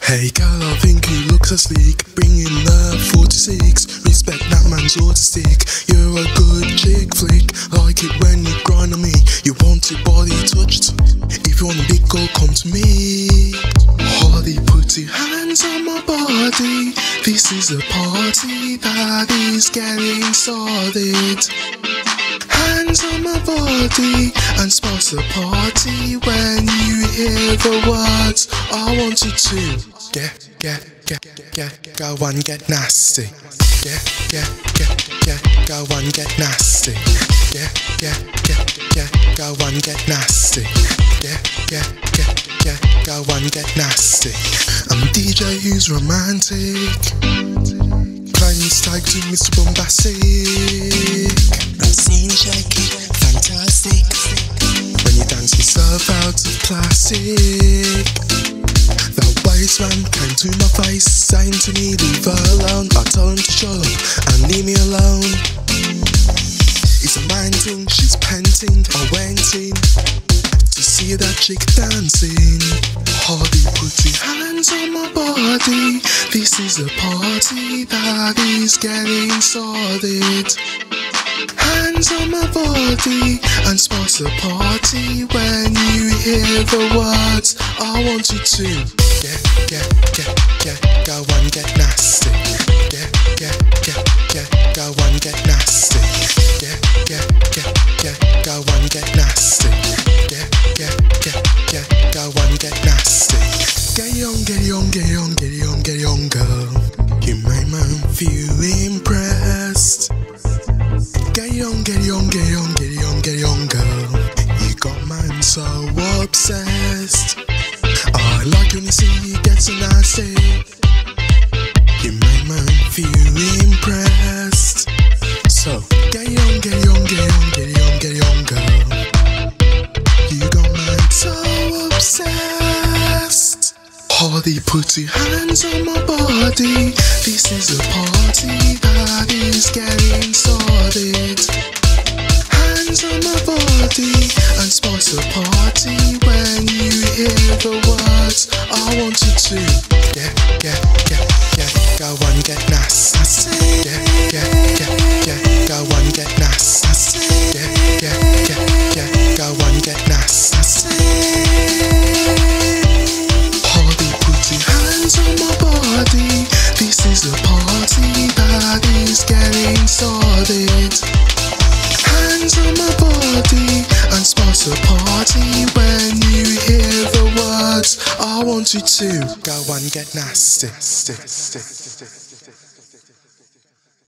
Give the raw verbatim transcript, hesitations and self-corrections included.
Hey girl, I think you look so sleek. Bringin the forty-six. Respect that man's autistic. You're a good chick flick. Like it when you grind on me. You want your body touched. If you want a big girl, come to me. Hottie put your hands on my body. This is a party that is getting started. Hands on my body and sparks the party when you hear the words. I want you to get, get, get, get, go and get nasty. Get, get, get, get, go and get nasty. Get, get, get, get, go and get nasty. Get, get, get, get, go and get nasty. I'm a D J who's romantic. Playing stag to Mister Boombastic. Dancin, shake it, fantastic. When you dance yourself out of plastic. That wasteman came to my face, saying to me, leave her alone. I told him to shut up and leave me alone. It's a man ting, she's panting. I went in to see that chick dancing. Hottie put your hands on my body. This is a party that is getting started. Hands on my body and sparks the party when you hear the words. I want you to get, get, get, get, go and get nasty. Get, get, get, get, go and get nasty. Get, get, get, get, go and get nasty. Get, get, get, get, go and get nasty. Get on, get on, get on, get on, get on, girl. You make me feel impressed. Get on, get on, get on, get on, get on, girl. You got man so obsessed. I like when you see you get so nasty. You make man feel impressed. So get on, get on, get on, get on, get on, girl. You got man so obsessed. Hottie put your hands on my body. This is a party that is getting started. Hands on my body and sparks the party when you hear the words. I want you to get, get, get, get, go and get nasty. Get, get, get, get, go and get nasty. Get, get, get, get, go and get nasty. Hands on my body, this is a party that is getting started. Hands on my body and sparks the party when you hear the words. I want you to go and get nasty.